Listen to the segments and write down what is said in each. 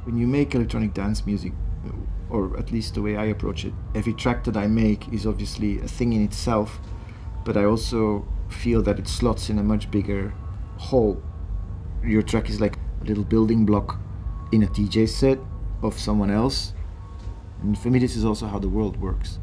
When you make electronic dance music, or at least the way I approach it, every track that I make is obviously a thing in itself, but I also feel that it slots in a much bigger whole. Your track is like a little building block in a DJ set of someone else. And for me, this is also how the world works.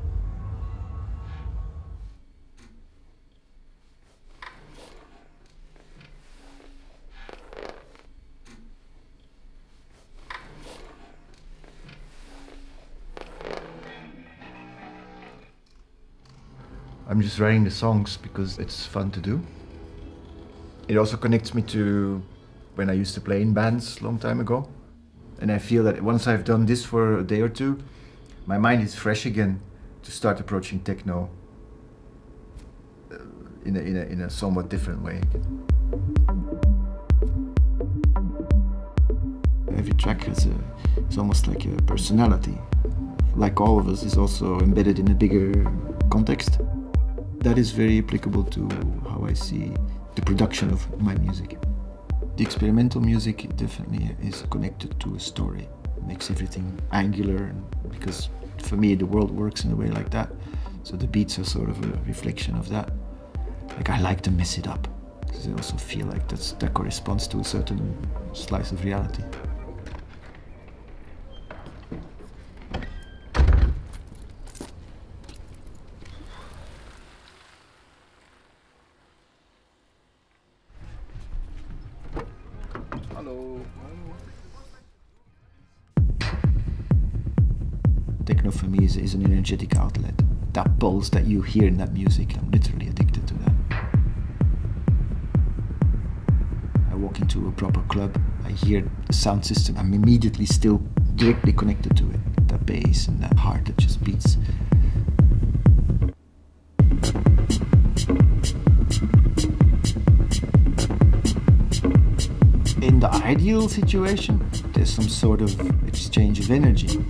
I'm just writing the songs because it's fun to do. It also connects me to when I used to play in bands a long time ago. And I feel that once I've done this for a day or two, my mind is fresh again to start approaching techno in a somewhat different way. Every track has it's almost like a personality. Like all of us, is also embedded in a bigger context. That is very applicable to how I see the production of my music. The experimental music definitely is connected to a story. It makes everything angular, because for me the world works in a way like that. So the beats are sort of a reflection of that. Like, I like to mess it up, because I also feel like that corresponds to a certain slice of reality. Hello. Techno for me is an energetic outlet. That pulse that you hear in that music, I'm literally addicted to that. I walk into a proper club, I hear the sound system, I'm immediately still directly connected to it. That bass and that heart that just beats. In the ideal situation, there's some sort of exchange of energy.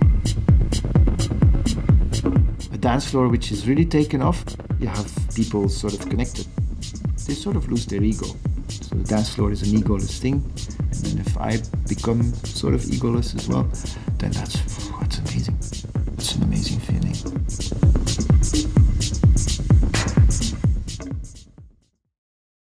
A dance floor which is really taken off, you have people sort of connected. They sort of lose their ego. So the dance floor is an egoless thing, and then if I become sort of egoless as well, then that's